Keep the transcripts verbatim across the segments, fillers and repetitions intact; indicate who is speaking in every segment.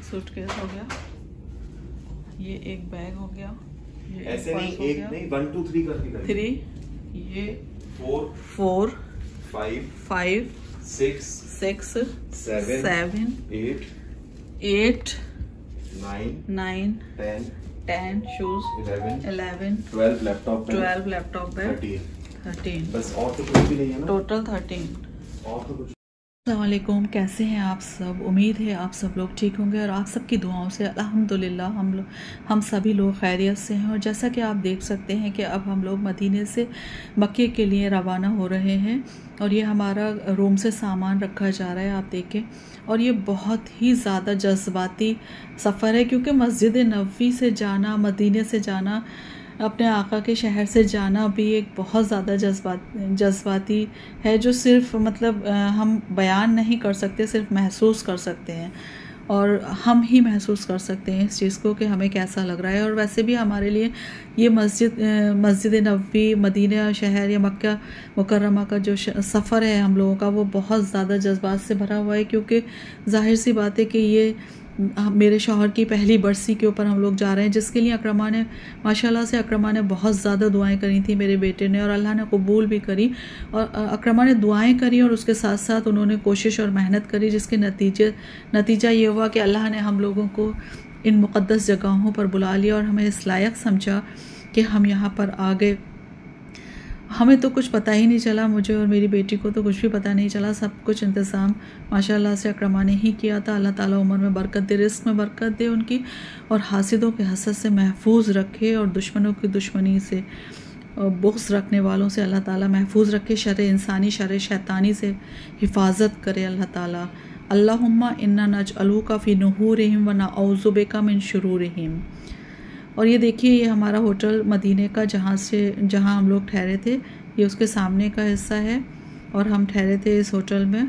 Speaker 1: एक सूटकेस हो गया, ये एक बैग हो गया, ये
Speaker 2: ऐसे नहीं एक नहीं वन टू थ्री करके
Speaker 1: थ्री, ये
Speaker 2: four
Speaker 1: four
Speaker 2: five
Speaker 1: five
Speaker 2: six
Speaker 1: six
Speaker 2: seven
Speaker 1: seven
Speaker 2: eight
Speaker 1: eight
Speaker 2: nine
Speaker 1: nine
Speaker 2: ten
Speaker 1: ten shoes
Speaker 2: eleven
Speaker 1: eleven
Speaker 2: twelve laptop
Speaker 1: twelve laptop bag
Speaker 2: thirteen
Speaker 1: thirteen,
Speaker 2: बस और तो कुछ भी नहीं है ना,
Speaker 1: टोटल थर्टीन।
Speaker 2: और तो कुछ।
Speaker 1: अस्सलाम वालेकुम, कैसे हैं आप सब? उम्मीद है आप सब लोग ठीक होंगे और आप सबकी दुआओं से अल्हम्दुलिल्लाह हम लोग हम सभी लोग खैरियत से हैं। और जैसा कि आप देख सकते हैं कि अब हम लोग मदीने से मक्के के लिए रवाना हो रहे हैं और ये हमारा रूम से सामान रखा जा रहा है, आप देखें। और ये बहुत ही ज़्यादा जज्बाती सफ़र है क्योंकि मस्जिद नबवी से जाना, मदीने से जाना, अपने आका के शहर से जाना भी एक बहुत ज़्यादा जज्बात जज्बाती है, जो सिर्फ मतलब हम बयान नहीं कर सकते, सिर्फ महसूस कर सकते हैं और हम ही महसूस कर सकते हैं इस चीज़ को कि हमें कैसा लग रहा है। और वैसे भी हमारे लिए ये मस्जिद मस्जिद नबवी, मदीना शहर या मक्का मुकर्रमा का जो सफ़र है हम लोगों का, वो बहुत ज़्यादा जज्बात से भरा हुआ है क्योंकि जाहिर सी बात है कि ये मेरे शौहर की पहली बरसी के ऊपर हम लोग जा रहे हैं, जिसके लिए अकरमा ने माशाल्लाह से अकरमा ने बहुत ज़्यादा दुआएं करी थी मेरे बेटे ने, और अल्लाह ने कबूल भी करी। और अकरमा ने दुआएं करी और उसके साथ साथ उन्होंने कोशिश और मेहनत करी, जिसके नतीजे नतीजा ये हुआ कि अल्लाह ने हम लोगों को इन मुक़द्दस जगहों पर बुला लिया और हमें इस लायक समझा कि हम यहाँ पर आ गए। हमें तो कुछ पता ही नहीं चला, मुझे और मेरी बेटी को तो कुछ भी पता नहीं चला, सब कुछ इंतज़ाम माशाल्लाह से अकरमा ने ही किया था। अल्लाह ताला उम्र में बरकत दे, रिस्क में बरकत दे उनकी, और हासिदों के हसद से महफूज रखे और दुश्मनों की दुश्मनी से, बुग़्ज़ रखने वालों से अल्लाह ताला महफूज रखे, शर इंसानी शर शैतानी से हिफाजत करे अल्लाह ताला। अल्लाहुम्मा इन्ना नजअलुका फ़ी नुहूरिहिम व नऊज़ु बिका मिन शुरूरिहिम। और ये देखिए, ये हमारा होटल मदीने का जहाँ से जहाँ हम लोग ठहरे थे, ये उसके सामने का हिस्सा है और हम ठहरे थे इस होटल में।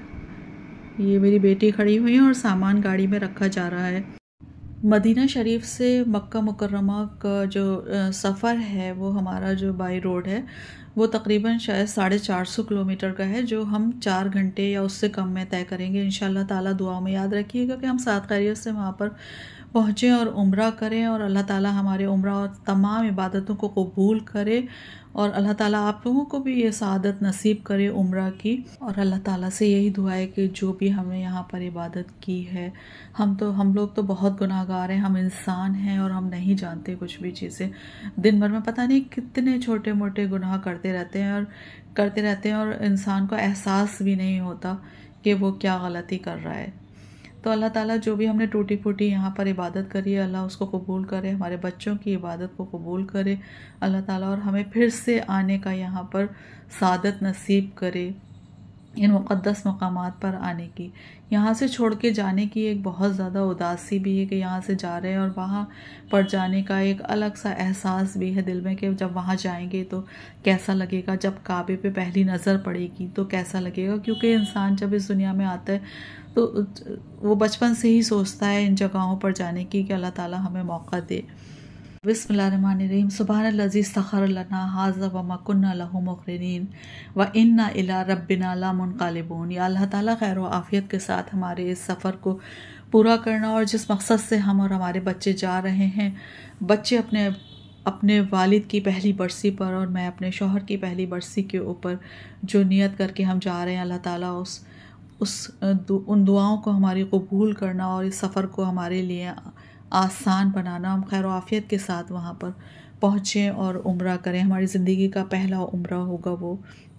Speaker 1: ये मेरी बेटी खड़ी हुई है और सामान गाड़ी में रखा जा रहा है। मदीना शरीफ से मक्का मुकर्रमा का जो सफ़र है, वो हमारा जो बाई रोड है, वो तकरीबन शायद साढ़े चार सौ किलोमीटर का है, जो हम चार घंटे या उससे कम में तय करेंगे इंशाल्लाह ताला। दुआओं में याद रखिएगा कि हम सात खैरियत से वहाँ पर पहुँचें और उम्रा करें और अल्लाह ताला हमारे उम्रा और तमाम इबादतों को कबूल करे और अल्लाह ताला आप लोगों को भी ये सआदत नसीब करे उम्रा की। और अल्लाह ताला से यही दुआ है कि जो भी हमने यहाँ पर इबादत की है, हम तो हम लोग तो बहुत गुनाहगार हैं, हम इंसान हैं और हम नहीं जानते कुछ भी चीज़ें। दिन भर में पता नहीं कितने छोटे मोटे गुनाह करते रहते हैं और करते रहते हैं और इंसान को एहसास भी नहीं होता कि वो क्या गलती कर रहा है। तो अल्लाह ताला जो भी हमने टूटी फूटी यहाँ पर इबादत करी है, अल्लाह उसको कबूल करे, हमारे बच्चों की इबादत को कबूल करे अल्लाह ताला, और हमें फिर से आने का यहाँ पर सादत नसीब करे, इन मुक़द्दस मकामात पर आने की। यहाँ से छोड़ के जाने की एक बहुत ज़्यादा उदासी भी है कि यहाँ से जा रहे हैं, और वहाँ पर जाने का एक अलग सा एहसास भी है दिल में कि जब वहाँ जाएंगे तो कैसा लगेगा, जब काबे पे पहली नज़र पड़ेगी तो कैसा लगेगा। क्योंकि इंसान जब इस दुनिया में आता है तो वो बचपन से ही सोचता है इन जगहों पर जाने की कि अल्लाह ताला हमें मौका दे। बिस्मिल्लाहिर्रहमानिर्रहीम। सुब्हानल्लज़ी सख़र लना हाज़ा व मा कुन्ना लहू मुक़रिनीन व इन्ना इला रब्बिना लामुनक़लिबून। या अल्लाह ताला खैर व आफ़ियत के साथ हमारे इस सफ़र को पूरा करना, और जिस मकसद से हम और हमारे बच्चे जा रहे हैं, बच्चे अपने अपने वालिद की पहली बरसी पर और मैं अपने शौहर की पहली बरसी के ऊपर जो नियत करके हम जा रहे हैं, अल्लाह ताला उस उस दु, उन दुआओं को हमारी कबूल करना और इस सफ़र को हमारे लिए आसान बनाना, हम खैर आफ़ियत के साथ वहाँ पर पहुँचें और उम्रा करें। हमारी ज़िंदगी का पहला उम्रा होगा वो,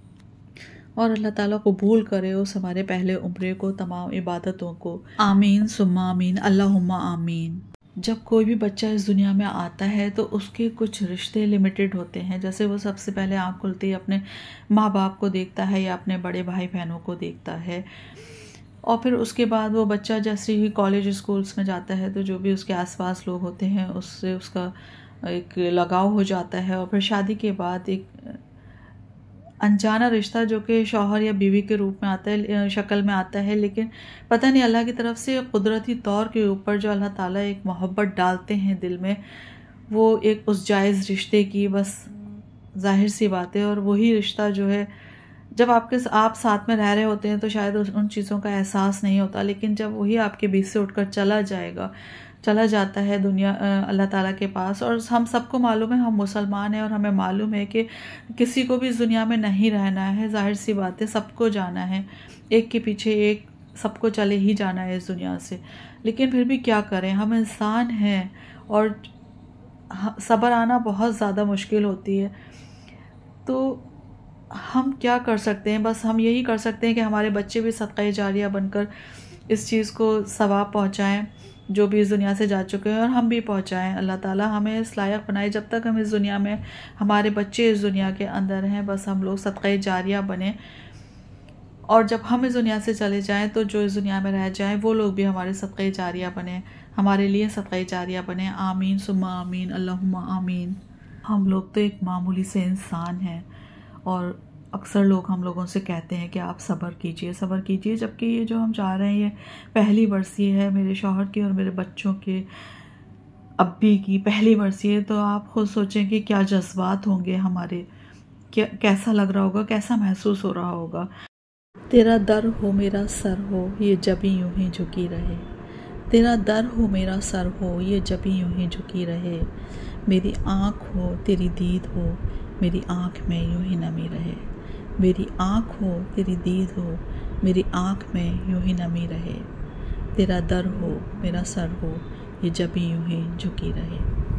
Speaker 1: और अल्लाह ताला कबूल करे उस हमारे पहले उम्रे को, तमाम इबादतों को। आमीन सुम्मा आमीन, अल्लाहुम्मा आमीन। जब कोई भी बच्चा इस दुनिया में आता है तो उसके कुछ रिश्ते लिमिटेड होते हैं। जैसे वो सबसे पहले आँख खुलते ही अपने माँ बाप को देखता है या अपने बड़े भाई बहनों को देखता है, और फिर उसके बाद वो बच्चा जैसे ही कॉलेज स्कूल्स में जाता है तो जो भी उसके आसपास लोग होते हैं उससे उसका एक लगाव हो जाता है, और फिर शादी के बाद एक अनजाना रिश्ता जो कि शौहर या बीवी के रूप में आता है, शक्ल में आता है, लेकिन पता नहीं अल्लाह की तरफ से कुदरती तौर के ऊपर जो अल्लाह ताला एक मोहब्बत डालते हैं दिल में, वो एक उस जायज़ रिश्ते की बस जाहिर सी बात है। और वही रिश्ता जो है जब आपके आप साथ में रह रहे होते हैं तो शायद उन चीज़ों का एहसास नहीं होता, लेकिन जब वही आपके बीच से उठकर चला जाएगा चला जाता है दुनिया अल्लाह ताला के पास, और हम सबको मालूम है हम मुसलमान हैं और हमें मालूम है कि किसी को भी इस दुनिया में नहीं रहना है, जाहिर सी बात है, सबको जाना है, एक के पीछे एक सबको चले ही जाना है इस दुनिया से। लेकिन फिर भी क्या करें, हम इंसान हैं और सब्र आना बहुत ज़्यादा मुश्किल होती है। तो हम क्या कर सकते हैं, बस हम यही कर सकते हैं कि हमारे बच्चे भी सदक़ा जारिया बनकर इस चीज़ को सवाब पहुँचाएँ जो भी इस दुनिया से जा चुके हैं, और हम भी पहुँचाएँ। अल्लाह ताला हमें इस लायक बनाए, जब तक हम इस दुनिया में, हमारे बच्चे इस दुनिया के अंदर हैं, बस हम लोग सदक़ा जारिया बने, और जब हम इस दुनिया से चले जाएं तो जो इस दुनिया में रह जाएं वो लोग भी हमारे सदक़ा जारिया बने, हमारे लिए सदक़ा जारिया बने। आमीन सुम्मा आमीन, अल्लाहुम्मा आमीन। हम लोग तो एक मामूली से इंसान हैं और अक्सर लोग हम लोगों से कहते हैं कि आप सब्र कीजिए सब्र कीजिए, जबकि ये जो हम जा रहे हैं ये पहली बरसी है मेरे शौहर की और मेरे बच्चों के अब्बी की पहली बरसी है। तो आप खुद सोचें कि क्या जज्बात होंगे हमारे, क्या कैसा लग रहा होगा, कैसा महसूस हो रहा होगा। तेरा दर हो मेरा सर हो ये जबी यूं ही झुकी रहे, तेरा दर हो मेरा सर हो ये जबी यूं ही झुकी रहे, मेरी आँख हो तेरी दीद हो मेरी आँख में यूं ही नमी रहे, मेरी आँख हो तेरी दीद हो मेरी आँख में यूं ही नमी रहे, तेरा दर हो मेरा सर हो ये जबी यूं ही झुकी रहे।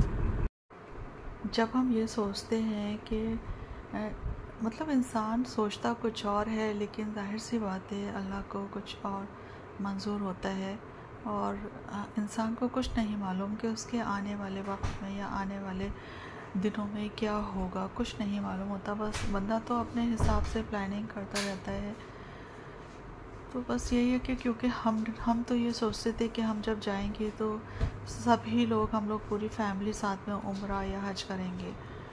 Speaker 1: जब हम ये सोचते हैं कि मतलब इंसान सोचता कुछ और है, लेकिन जाहिर सी बात है अल्लाह को कुछ और मंजूर होता है, और इंसान को कुछ नहीं मालूम कि उसके आने वाले वक्त में या आने वाले दिनों में क्या होगा, कुछ नहीं मालूम होता। बस बंदा तो अपने हिसाब से प्लानिंग करता रहता है। तो बस यही है कि क्योंकि हम हम तो ये सोचते थे कि हम जब जाएंगे तो सभी लोग, हम लोग पूरी फैमिली साथ में उम्रा या हज करेंगे,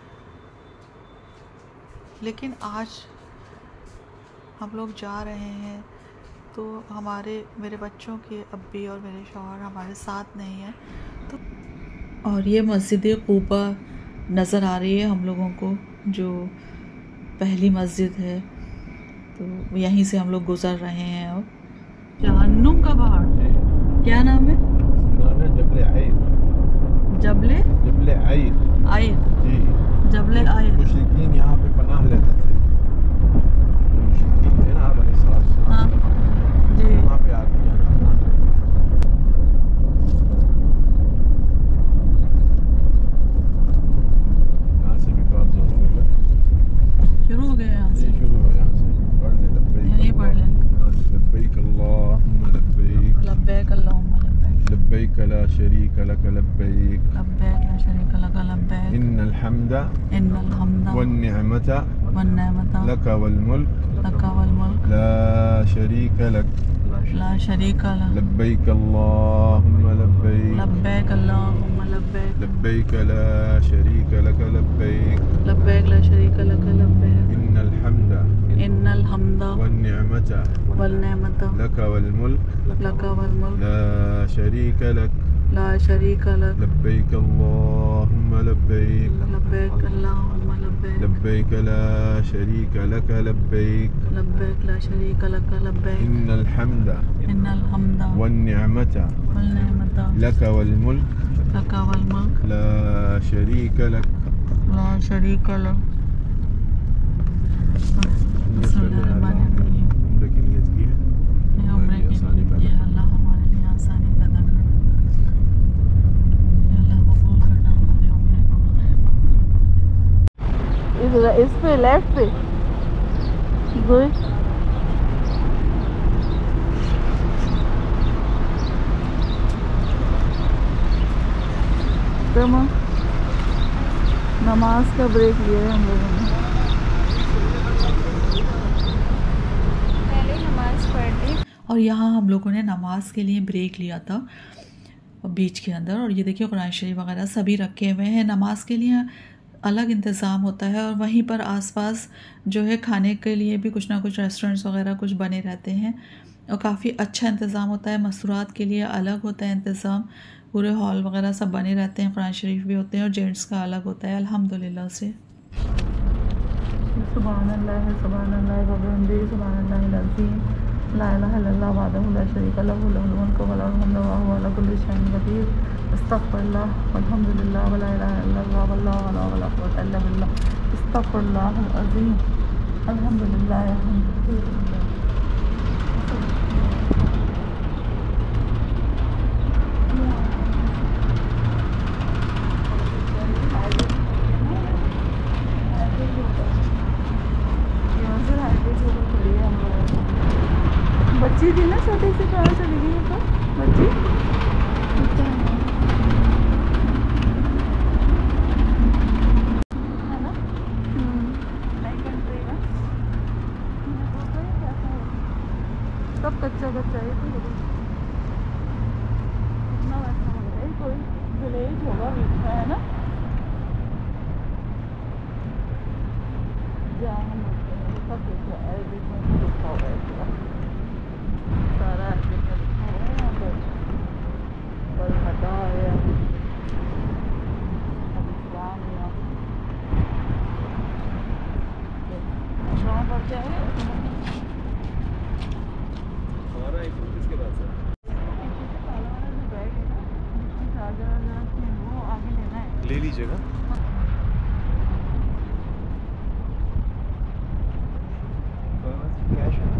Speaker 1: लेकिन आज हम लोग जा रहे हैं तो हमारे मेरे बच्चों के अब्बी और मेरे शौहर हमारे साथ नहीं है। तो और ये मस्जिद क़ुबा नज़र आ रही है हम लोगों को, जो पहली मस्जिद है, तो यहीं से हम लोग गुज़र रहे हैं। अब जहन्नुम का पहाड़, क्या नाम है?
Speaker 3: नाम है जबले आइद।
Speaker 1: जबले
Speaker 3: जबले आइद
Speaker 1: आइद
Speaker 3: जी,
Speaker 1: जबले आइद।
Speaker 3: मुशरिकीन यहाँ पे पनाह लेते थे, मुशरिकीन थे ना बनी इस्राइल,
Speaker 1: हाँ जी,
Speaker 3: वहाँ पे आके
Speaker 1: शुरू हो गया, यहाँ से
Speaker 3: शुरू हो, यहाँ से पढ़ ले, लब्बैक
Speaker 1: यही पढ़ ले,
Speaker 3: लब्बैक अल्लाहुम्मा लब्बैक,
Speaker 1: लब्बैक अल्लाहुम्मा लब्बैक,
Speaker 3: लब्बैक ला शरीक लक लब्बैक,
Speaker 1: लब्बैक ला शरीक लक लब्बैक,
Speaker 3: इन्नल हम्दा
Speaker 1: इन्नल हम्दा
Speaker 3: वन निअमता
Speaker 1: वन निअमता
Speaker 3: लक वल मुल्क
Speaker 1: लक वल मुल्क
Speaker 3: ला शरीक लक
Speaker 1: ला शरीक लक,
Speaker 3: लब्बैक अल्लाहुम्मा लब्बैक,
Speaker 1: लब्बैक अल्लाहुम्मा लब्बैक,
Speaker 3: लब्बैक ला शरीक लक लब्बैक,
Speaker 1: लब्बैक ला शरीक लक लब्बैक,
Speaker 3: इन्नल हम्दा
Speaker 1: इन्नल हम्दा
Speaker 3: वन निअमता
Speaker 1: वल निअमता
Speaker 3: लक वल मुल्क
Speaker 1: लक वल मुल्क
Speaker 3: ला शरीक लक,
Speaker 1: ला शरीक लक,
Speaker 3: लब्बैक अल्लाहुम्मा लब्बैक,
Speaker 1: लब्बैक अल्लाहुम्मा लब्बैक,
Speaker 3: लब्बैक ला शरीक लक लब्बैक,
Speaker 1: लब्बैक ला शरीक लक लब्बैक,
Speaker 3: इन्नल हम्दा
Speaker 1: इन्नल हम्दा
Speaker 3: वन निअमता
Speaker 1: वल निअमता
Speaker 3: लक वल मुल्क
Speaker 1: लक वल मुल्क
Speaker 3: ला शरीक लक।
Speaker 1: ला शरीक लक।
Speaker 3: उम्र की नियत की है,
Speaker 1: ये उम्र की नियत की है, अल्लाह हमारे लिए आसानी पैदा कर, अल्लाह कबूल करना हमारे उम्र को। इस इस पे लेफ्ट पे गुड। तो नमाज का ब्रेक लिया है हम लोगों ने,
Speaker 4: पहले नमाज पढ़ ली
Speaker 1: और यहाँ हम लोगों ने नमाज के लिए ब्रेक लिया था बीच के अंदर। और ये देखिए कुरान शरीफ वगैरह सभी रखे हुए हैं, नमाज के लिए अलग इंतज़ाम होता है, और वहीं पर आसपास जो है खाने के लिए भी कुछ ना कुछ रेस्टोरेंट्स वगैरह कुछ बने रहते हैं, और काफ़ी अच्छा इंतज़ाम होता है। मस्तूरात के लिए अलग होता है इंतज़ाम, पूरे हॉल वगैरह सब बने रहते हैं, कुरान शरीफ भी होते हैं, और जेंट्स का अलग होता है अल्हम्दुलिल्लाह से। सुब्हानल्लाह सुब्हानल्लाह व बिहम्दिही सुब्हानल्लाहिल अज़ीम ला इलाहा इल्लल्लाह वहदहु ला शरीका लहु लहुल मुल्कु व लहुल हम्दु व हुवा अला कुल्लि शैइन क़दीर अस्तग़फिरुल्लाह वल्हम्दुलिल्लाह व ला इलाहा इल्लल्लाह वल्लाहु अला वला कुव्वता इल्ला बिल्लाह अस्तग़फिरुल्लाहल अज़ीम अल्हम्दुलिल्लाह अल्हम्दुलिल्लाह। बच्ची थी ना छोटी सी, कहाँ चली गई है तो बच्ची है ना। नई कंट्री में सब कच्चा कच्चा है तो कितना वैसा लग रहा है, कोई विलेज होगा मीठा है ना जहाँ हम होते हैं। सब देखो अरबिक में लिखा हुआ है पूरा, सारा अरबिक में लिखा हुआ है यहाँ पर। पर हटा है इस्लाम यहाँ पर क्या है
Speaker 2: हमारा एक किसके पास है?
Speaker 1: वो आगे लेना है।
Speaker 3: ले लीजिएगा।
Speaker 2: कैश है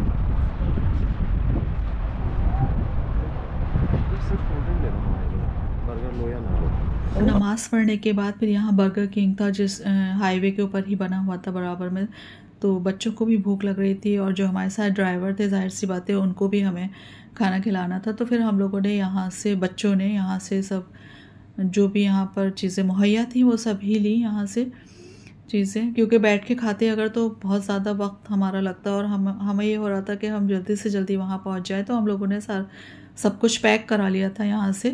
Speaker 2: सिर्फ फोल्डर ले रहा हूँ हमारे लिए, बर्गर लो या ना लो।
Speaker 1: नमाज़ पढ़ने के बाद फिर यहाँ बर्गर किंग था, जिस हाईवे के ऊपर ही बना हुआ था बराबर में। तो बच्चों को भी भूख लग रही थी और जो हमारे साथ ड्राइवर थे, जाहिर सी बात है उनको भी हमें खाना खिलाना था। तो फिर हम लोगों ने यहाँ से, बच्चों ने यहाँ से सब जो भी यहाँ पर चीज़ें मुहैया थी वो सब ही ली यहाँ से चीज़ें, क्योंकि बैठ के खाते अगर तो बहुत ज़्यादा वक्त हमारा लगता और हम हमें ये हो रहा था कि हम जल्दी से जल्दी वहाँ पहुँच जाए। तो हम लोगों ने सार सब कुछ पैक करा लिया था यहाँ से।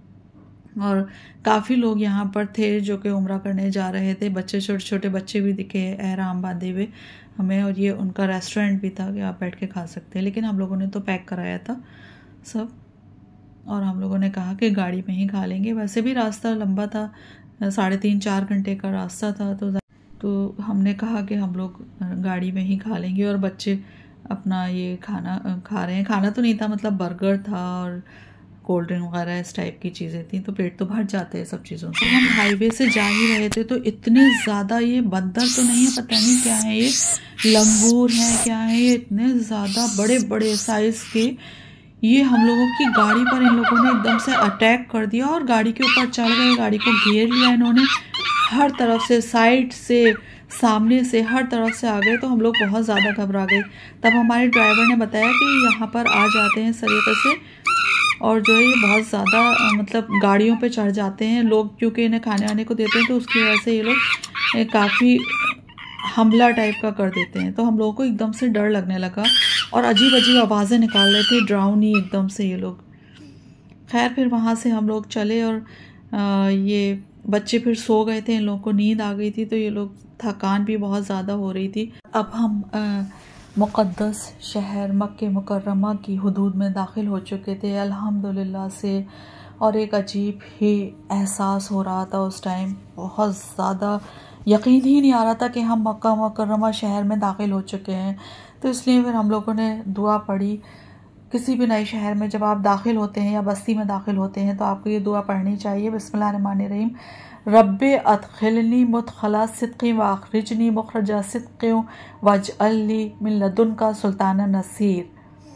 Speaker 1: और काफ़ी लोग यहाँ पर थे जो कि उम्रा करने जा रहे थे, बच्चे छोटे छोटे बच्चे भी दिखे एहराम बांधे हुए हमें। और ये उनका रेस्टोरेंट भी था कि आप बैठ के खा सकते हैं, लेकिन हम लोगों ने तो पैक कराया था सब। और हम लोगों ने कहा कि गाड़ी में ही खा लेंगे, वैसे भी रास्ता लंबा था, साढ़े तीन चार घंटे का रास्ता था। तो तो हमने कहा कि हम लोग गाड़ी में ही खा लेंगे। और बच्चे अपना ये खाना खा रहे हैं, खाना तो नहीं था, मतलब बर्गर था और कोल्ड ड्रिंक वगैरह इस टाइप की चीज़ें थी। तो पेट तो भर जाते हैं सब चीज़ों से। हम हाईवे से जा ही रहे थे तो इतने ज़्यादा, ये बंदर तो नहीं है, पता नहीं क्या है, ये लंगूर हैं क्या है, ये इतने ज़्यादा बड़े बड़े साइज़ के, ये हम लोगों की गाड़ी पर इन लोगों ने एकदम से अटैक कर दिया और गाड़ी के ऊपर चढ़ गए, गाड़ी को घेर लिया इन्होंने हर तरफ से, साइड से, सामने से, हर तरफ से आ गए। तो हम लोग बहुत ज़्यादा घबरा गए। तब हमारे ड्राइवर ने बताया कि यहाँ पर आ जाते हैं इस तरीके से और जो है ये बहुत ज़्यादा मतलब गाड़ियों पे चढ़ जाते हैं लोग, क्योंकि इन्हें खाने आने को देते हैं तो उसकी वजह से ये लोग काफ़ी हमला टाइप का कर देते हैं। तो हम लोगों को एकदम से डर लगने लगा और अजीब अजीब आवाज़ें निकाल रहे थे, ड्राउनी एकदम से ये लोग। खैर फिर वहाँ से हम लोग चले और आ, ये बच्चे फिर सो गए थे, इन लोगों को नींद आ गई थी, तो ये लोग, थकान भी बहुत ज़्यादा हो रही थी। अब हम आ, मुक़द्दस शहर मक्के मुकर्रमा की हुदूद में दाखिल हो चुके थे अल्हम्दुलिल्लाह से। और एक अजीब ही एहसास हो रहा था उस टाइम, बहुत ज़्यादा यकीन ही नहीं आ रहा था कि हम मक्का मुकर्रमा शहर में दाखिल हो चुके हैं। तो इसलिए फिर हम लोगों ने दुआ पढ़ी। किसी भी नए शहर में जब आप दाखिल होते हैं या बस्ती में दाखिल होते हैं तो आपको ये दुआ पढ़नी चाहिए, बिस्मिल्लाहिर्रहमानिर्रहीम, रब्बे अदखिलनी मुदखला सिद्क़ी व अखरिजनी मुखरजा सिद्क़ी वजअलनी मिन लदुनका सुल्ताना नसीर,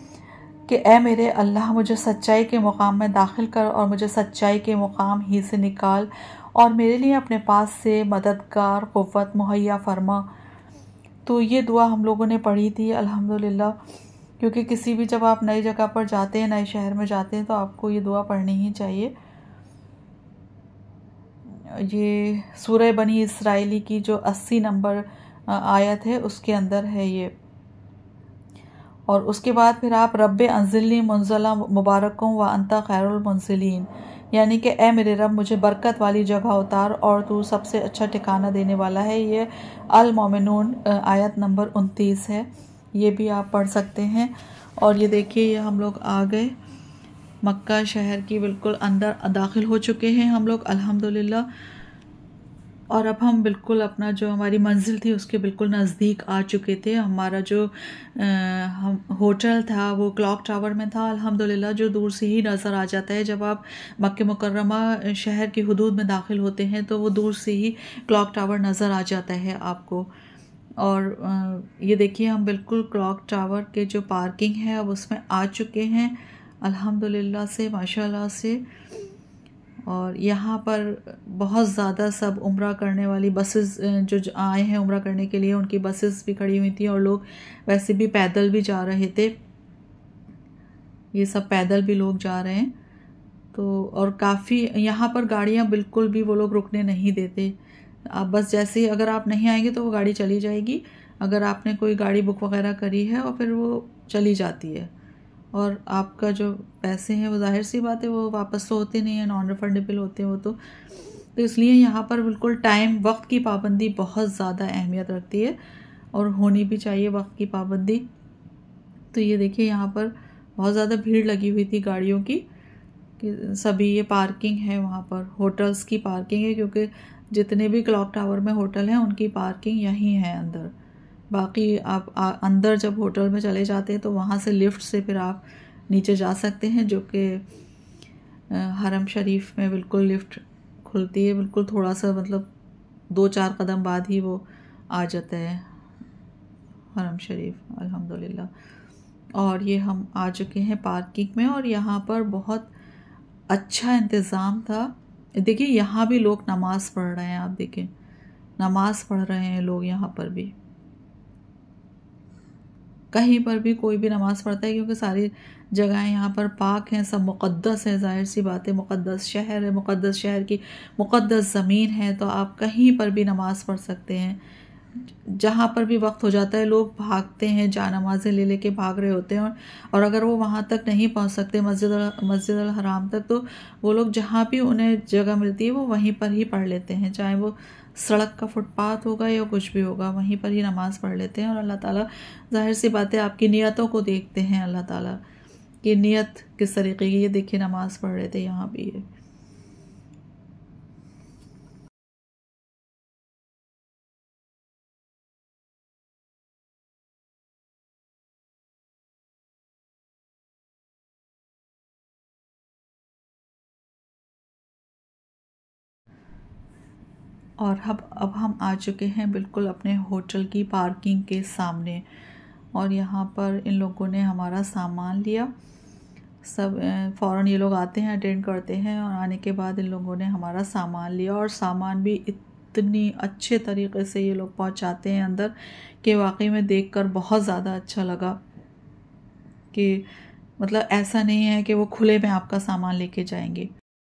Speaker 1: कि ए मेरे अल्लाह मुझे सच्चाई के मुकाम में दाखिल कर और मुझे सच्चाई के मुकाम ही से निकाल और मेरे लिए अपने पास से मददगार क़ुव्वत मुहैया फरमा। तो ये दुआ हम लोगों ने पढ़ी थी अल्हम्दुलिल्लाह, क्योंकि किसी भी जब आप नई जगह पर जाते हैं, नए शहर में जाते हैं, तो आपको ये दुआ पढ़नी ही चाहिए। ये सूरह बनी इसराइली की जो अस्सी नंबर आयत है उसके अंदर है ये। और उसके बाद फिर आप रब्बे अंजिलनी मुंज़ला मुबारकों व अंता खैरुल मुंज़िलीन, यानी कि ए मेरे रब मुझे बरकत वाली जगह उतार और तू सबसे अच्छा ठिकाना देने वाला है। ये अल मोमिनून आयत नंबर उनतीस है, ये भी आप पढ़ सकते हैं। और ये देखिए, ये हम लोग आ गए मक्का शहर की बिल्कुल अंदर दाखिल हो चुके हैं हम लोग अल्हम्दुलिल्लाह। और अब हम बिल्कुल अपना जो हमारी मंजिल थी उसके बिल्कुल नज़दीक आ चुके थे। हमारा जो आ, हम होटल था वो क्लॉक टावर में था अल्हम्दुलिल्लाह, जो दूर से ही नज़र आ जाता है। जब आप मक्के मुकर्रमा शहर की हुदूद में दाखिल होते हैं तो वो दूर से ही क्लॉक टावर नज़र आ जाता है आपको। और आ, ये देखिए हम बिल्कुल क्लॉक टावर के जो पार्किंग है अब उसमें आ चुके हैं अल्हम्दुलिल्लाह से, माशाल्लाह से। और यहाँ पर बहुत ज़्यादा सब उम्रा करने वाली बसेस जो आए हैं उम्रा करने के लिए, उनकी बसेस भी खड़ी हुई थी और लोग वैसे भी पैदल भी जा रहे थे। ये सब पैदल भी लोग जा रहे हैं। तो और काफ़ी यहाँ पर गाड़ियाँ बिल्कुल भी वो लोग रुकने नहीं देते। आप बस जैसे ही अगर आप नहीं आएंगे तो वो गाड़ी चली जाएगी, अगर आपने कोई गाड़ी बुक वगैरह करी है और फिर वो चली जाती है। और आपका जो पैसे हैं वो जाहिर सी बात है वो वापस तो होते नहीं हैं, नॉन रिफंडेबल होते हैं वो तो तो इसलिए यहाँ पर बिल्कुल टाइम, वक्त की पाबंदी बहुत ज़्यादा अहमियत रखती है और होनी भी चाहिए वक्त की पाबंदी। तो ये देखिए यहाँ पर बहुत ज़्यादा भीड़ लगी हुई थी गाड़ियों की कि सभी, ये पार्किंग है वहाँ पर, होटल्स की पार्किंग है, क्योंकि जितने भी क्लॉक टावर में होटल हैं उनकी पार्किंग यहीं है अंदर। बाकी आप आ, अंदर जब होटल में चले जाते हैं तो वहाँ से लिफ्ट से फिर आप नीचे जा सकते हैं, जो कि हरम शरीफ में बिल्कुल लिफ्ट खुलती है, बिल्कुल थोड़ा सा मतलब दो चार कदम बाद ही वो आ जाता है हरम शरीफ अल्हम्दुलिल्लाह। और ये हम आ चुके हैं पार्किंग में और यहाँ पर बहुत अच्छा इंतज़ाम था। देखिए यहाँ भी लोग नमाज़ पढ़ रहे हैं, आप देखें नमाज़ पढ़ रहे हैं लोग यहाँ पर भी, कहीं पर भी कोई भी नमाज़ पढ़ता है, क्योंकि सारी जगहें यहाँ पर पाक हैं, सब मुक़द्दस है, ज़ाहिर सी बात है, मुक़द्दस शहर है, मुक़द्दस शहर की मुक़द्दस ज़मीन है, तो आप कहीं पर भी नमाज़ पढ़ सकते हैं। जहाँ पर भी वक्त हो जाता है लोग भागते हैं, जा नमाज़ें ले लेके भाग रहे होते हैं, और अगर वो वहाँ तक नहीं पहुँच सकते मस्जिद मस्जिद अल हराम तक, तो वो लोग जहाँ भी उन्हें जगह मिलती है वो वहीं पर ही पढ़ लेते हैं, चाहे वो सड़क का फुटपाथ होगा या कुछ भी होगा, वहीं पर ही नमाज़ पढ़ लेते हैं। और अल्लाह ताला ज़ाहिर सी बात है आपकी नियतों को देखते हैं अल्लाह ताला कि नियत किस तरीके की। ये देखिए नमाज़ पढ़ रहे थे यहाँ भी है। और अब अब हम आ चुके हैं बिल्कुल अपने होटल की पार्किंग के सामने, और यहाँ पर इन लोगों ने हमारा सामान लिया। सब फ़ौरन ये लोग आते हैं, अटेंड करते हैं, और आने के बाद इन लोगों ने हमारा सामान लिया, और सामान भी इतनी अच्छे तरीके से ये लोग पहुँचाते हैं अंदर कि वाकई में देखकर बहुत ज़्यादा अच्छा लगा कि मतलब ऐसा नहीं है कि वो खुले में आपका सामान लेके जाएंगे।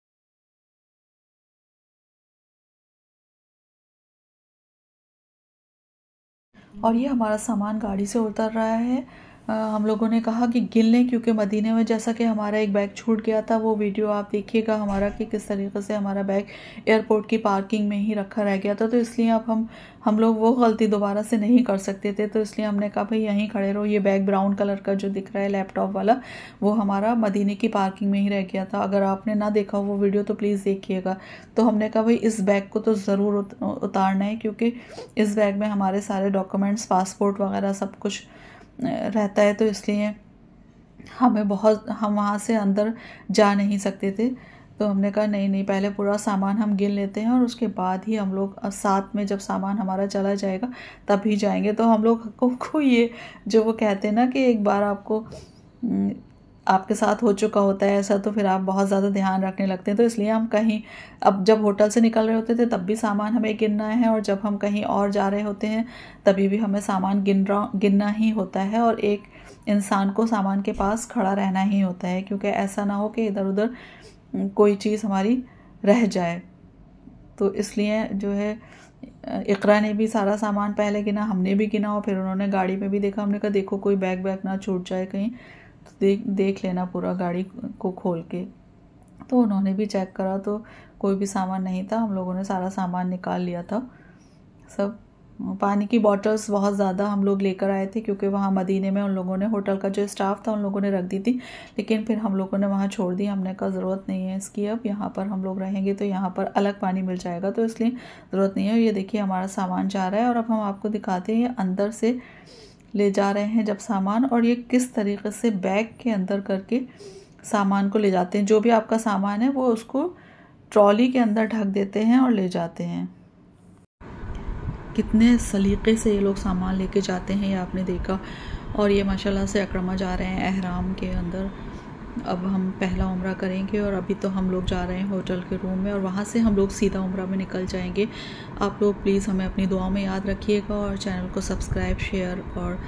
Speaker 1: और ये हमारा सामान गाड़ी से उतर रहा है। आ, हम लोगों ने कहा कि गिन लें, क्योंकि मदीने में जैसा कि हमारा एक बैग छूट गया था, वो वीडियो आप देखिएगा हमारा कि किस तरीके से हमारा बैग एयरपोर्ट की पार्किंग में ही रखा रह गया था। तो इसलिए अब हम हम लोग वो गलती दोबारा से नहीं कर सकते थे, तो इसलिए हमने कहा भाई यहीं खड़े रहो। ये बैग ब्राउन कलर का जो दिख रहा है लैपटॉप वाला, वो हमारा मदीने की पार्किंग में ही रह गया था। अगर आपने ना देखा वो वीडियो तो प्लीज़ देखिएगा। तो हमने कहा भाई इस बैग को तो ज़रूर उतारना है, क्योंकि इस बैग में हमारे सारे डॉक्यूमेंट्स, पासपोर्ट वगैरह सब कुछ रहता है, तो इसलिए हमें बहुत, हम वहाँ से अंदर जा नहीं सकते थे। तो हमने कहा नहीं नहीं, पहले पूरा सामान हम गिन लेते हैं और उसके बाद ही हम लोग साथ में जब सामान हमारा चला जाएगा तभी जाएंगे। तो हम लोग को, को ये जो वो कहते हैं ना कि एक बार आपको आपके साथ हो चुका होता है ऐसा, तो फिर आप बहुत ज़्यादा ध्यान रखने लगते हैं। तो इसलिए हम कहीं, अब जब होटल से निकल रहे होते थे तब भी सामान हमें गिनना है, और जब हम कहीं और जा रहे होते हैं तभी भी हमें सामान गिन रहा गिनना ही होता है, और एक इंसान को सामान के पास खड़ा रहना ही होता है, क्योंकि ऐसा ना हो कि इधर उधर कोई चीज़ हमारी रह जाए। तो इसलिए जो है इकरा ने भी सारा सामान पहले गिना, हमने भी गिना, और फिर उन्होंने गाड़ी में भी देखा। हमने कहा देखो कोई बैग बैग ना छूट जाए कहीं, तो देख देख लेना पूरा गाड़ी को खोल के। तो उन्होंने भी चेक करा तो कोई भी सामान नहीं था, हम लोगों ने सारा सामान निकाल लिया था सब। पानी की बॉटल्स बहुत ज़्यादा हम लोग लेकर आए थे, क्योंकि वहाँ मदीने में उन लोगों ने, होटल का जो स्टाफ था उन लोगों ने रख दी थी, लेकिन फिर हम लोगों ने वहाँ छोड़ दी। हमने कहा ज़रूरत नहीं है इसकी, अब यहाँ पर हम लोग रहेंगे तो यहाँ पर अलग पानी मिल जाएगा, तो इसलिए ज़रूरत नहीं है। ये देखिए हमारा सामान जा रहा है, और अब हम आपको दिखाते हैं ये अंदर से ले जा रहे हैं जब सामान, और ये किस तरीके से बैग के अंदर करके सामान को ले जाते हैं। जो भी आपका सामान है वो उसको ट्रॉली के अंदर ढक देते हैं और ले जाते हैं। कितने सलीके से ये लोग सामान लेके जाते हैं, ये आपने देखा। और ये माशाल्लाह से अकरमा जा रहे हैं एहराम के अंदर। अब हम पहला उम्रा करेंगे, और अभी तो हम लोग जा रहे हैं होटल के रूम में, और वहाँ से हम लोग सीधा उम्रा में निकल जाएंगे। आप लोग प्लीज़ हमें अपनी दुआओं में याद रखिएगा, और चैनल को सब्सक्राइब, शेयर और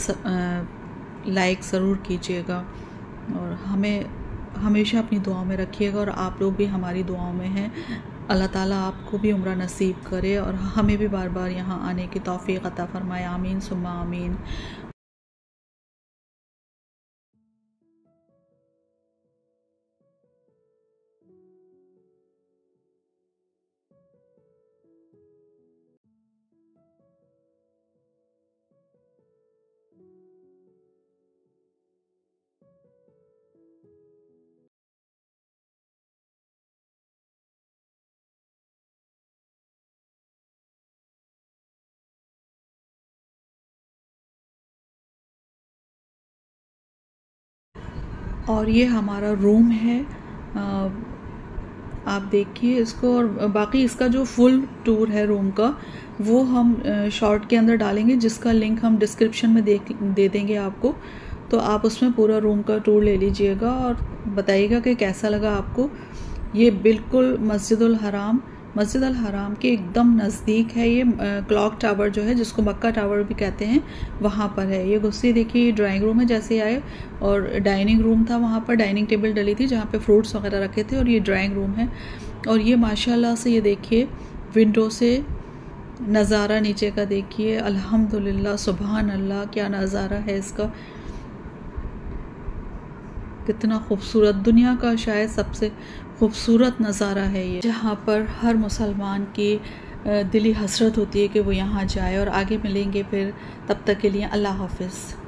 Speaker 1: लाइक ज़रूर कीजिएगा, और हमें हमेशा अपनी दुआओं में रखिएगा। और आप लोग भी हमारी दुआओं में हैं। अल्लाह ताला आपको भी उम्रा नसीब करे, और हमें भी बार बार यहाँ आने की तौफीक अता फरमाए। आमीन सुम्मा आमीन। और ये हमारा रूम है, आप देखिए इसको। और बाकी इसका जो फुल टूर है रूम का वो हम शॉर्ट के अंदर डालेंगे, जिसका लिंक हम डिस्क्रिप्शन में देख दे देंगे आपको। तो आप उसमें पूरा रूम का टूर ले लीजिएगा और बताइएगा कि कैसा लगा आपको। ये बिल्कुल मस्जिदुल हराम मस्जिद अल हराम के एकदम नज़दीक है। ये क्लॉक टावर जो है, जिसको मक्का टावर भी कहते हैं, वहाँ पर है। ये गुस्से देखिए ड्राइंग रूम है जैसे आए, और डाइनिंग रूम था, वहाँ पर डाइनिंग टेबल डली थी जहाँ पे फ्रूट्स वगैरह रखे थे, और ये ड्राइंग रूम है। और ये माशाल्लाह से ये देखिए विंडो से नज़ारा नीचे का देखिए। अल्हम्दुलिल्लाह, सुभान अल्लाह, क्या नज़ारा है इसका, कितना खूबसूरत। दुनिया का शायद सबसे खूबसूरत नज़ारा है ये, जहाँ पर हर मुसलमान की दिली हसरत होती है कि वो यहाँ जाए। और आगे मिलेंगे फिर, तब तक के लिए अल्लाह हाफ़िज़।